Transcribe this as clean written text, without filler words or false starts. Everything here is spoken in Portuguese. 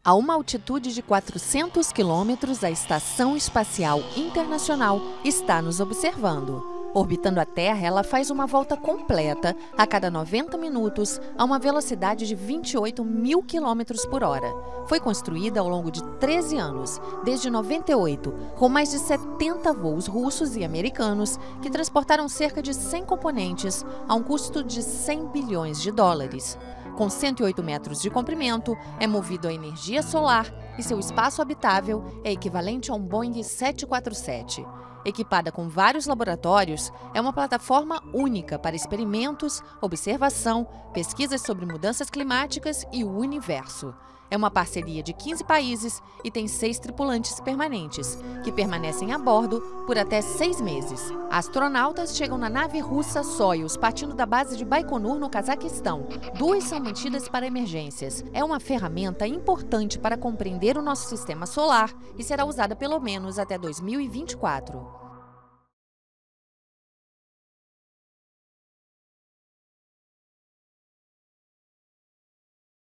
A uma altitude de 400 quilômetros, a Estação Espacial Internacional está nos observando. Orbitando a Terra, ela faz uma volta completa a cada 90 minutos a uma velocidade de 28 mil quilômetros por hora. Foi construída ao longo de 13 anos, desde 98, com mais de 70 voos russos e americanos que transportaram cerca de 100 componentes a um custo de 100 bilhões de dólares. Com 108 metros de comprimento, é movido a energia solar e seu espaço habitável é equivalente a um Boeing 747. Equipada com vários laboratórios, é uma plataforma única para experimentos, observação, pesquisas sobre mudanças climáticas e o universo. É uma parceria de 15 países e tem 6 tripulantes permanentes, que permanecem a bordo por até 6 meses. Astronautas chegam na nave russa Soyuz, partindo da base de Baikonur, no Cazaquistão. 2 são mantidas para emergências. É uma ferramenta importante para compreender o nosso sistema solar e será usada pelo menos até 2024.